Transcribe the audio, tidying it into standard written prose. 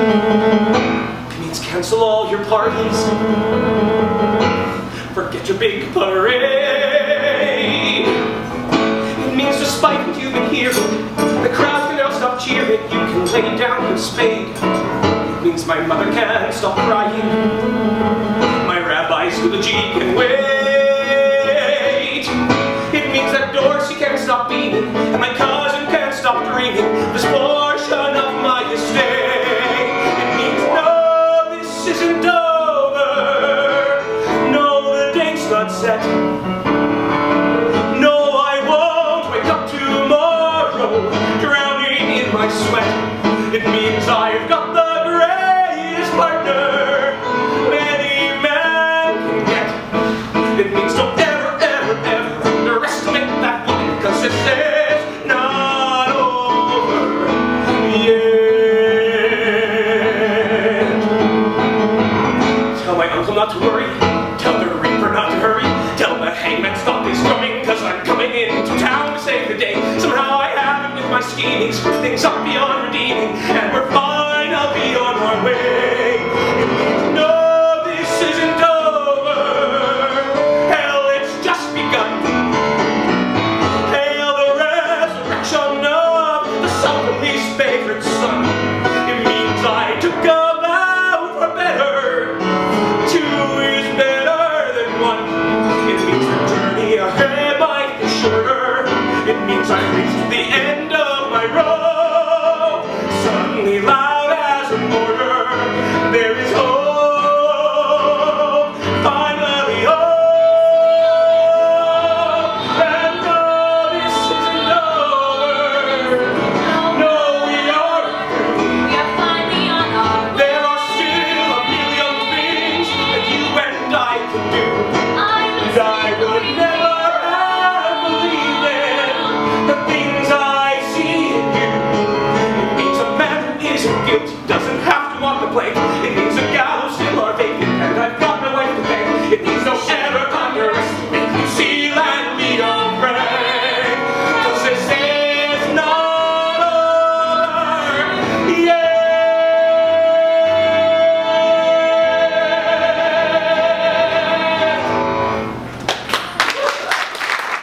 It means cancel all your parties. Forget your big parade. It means despite what you've been hearing, the crowd can now stop cheering. You can lay down your spade. It means my mother can't stop crying. My rabbi's eulogy can wait. It means that Dorsey can't stop beaming, and my cousin can't stop dreaming this portion of my estate. It means no, this isn't over. No, the date's not set. No, I won't wake up tomorrow drowning in my sweat. It means I've got the greatest partner any man can get. It means don't ever, ever, ever underestimate that woman, because this is not over yet. Tell my uncle not to worry. Tell the reaper not to hurry. Tell the hangman stop his drumming, because I'm coming into town to save the day. Somehow I haven't with my scheming screwed things up beyond redeeming, and we're finally on our way. It means no, this isn't over. Hell, it's just begun. Hail the resurrection of the Sultan's favorite son.